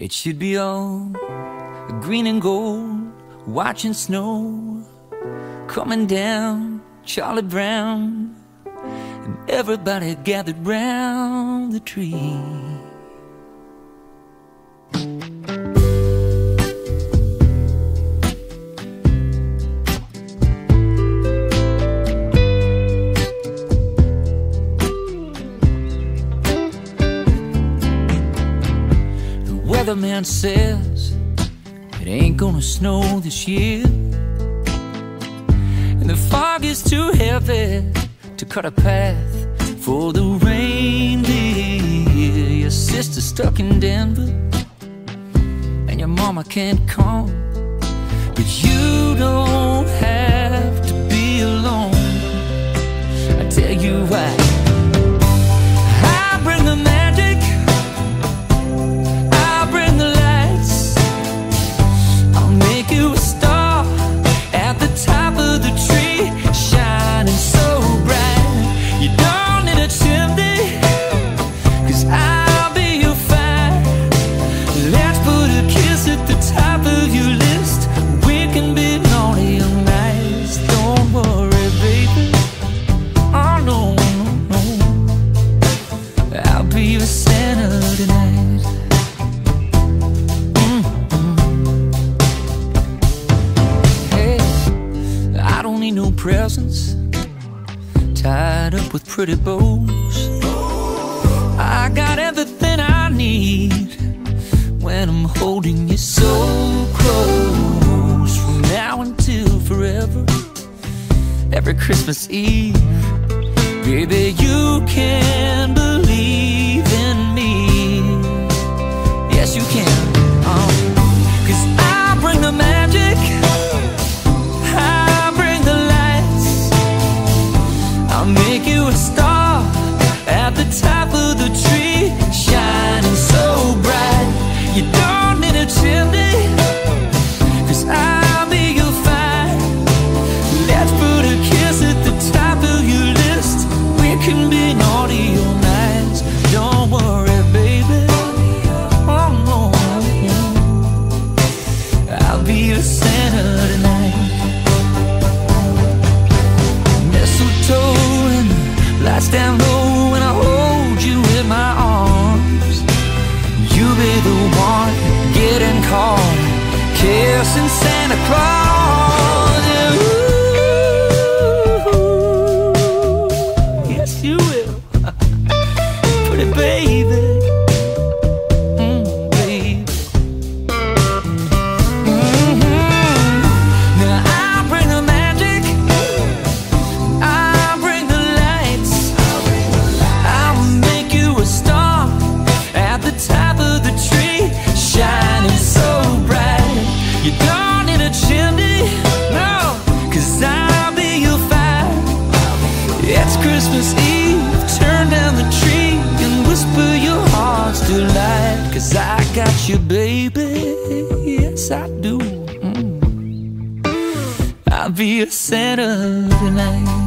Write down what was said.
It should be all green and gold, watching snow coming down Charlie Brown, and everybody gathered round the tree. The weatherman says it ain't gonna snow this year, and the fog is too heavy to cut a path for the reindeer. Your sister's stuck in Denver, and your mama can't come, but you don't have to be alone. I tell you why. I bring the magic, I bring the lights, I'll make you a star at the top of the tree, shining so bright. You don't need a chimney, 'cause I'll be your fire. Let's put a kiss at the top of your list. We can be naughty or nice. Don't worry, baby. Oh no, no, no. I'll be your Santa tonight. Hey, I don't need no presents tied up with pretty bows. I got everything I need when I'm holding you so close. From now until forever, every Christmas Eve, baby, you can believe in me. Yes, you can. 'Cause I bring the magic, I bring the lights, I'll make you a star at the top of the tree, shining so bright. You don't need a chimney, 'cause I'll be your fire. Let's put a kiss at the top of your list. We can be naughty or nice. Don't worry, baby. Oh no, I'll be your Santa tonight. Mistletoe and lights down low when I hold you in my arms. You be the one getting caught kissing Santa Claus. Yeah, ooh, yes you will. Pretty baby, baby. Now I bring the magic, I bring the lights, I'll make you a star at the top of the tree, shining so bright. You don't need a chimney, no, 'cause I'll be your fire. It's Christmas Eve, turn down the tree and whisper your heart's delight, 'cause I got you, baby, yes I do. I'll be your Santa tonight.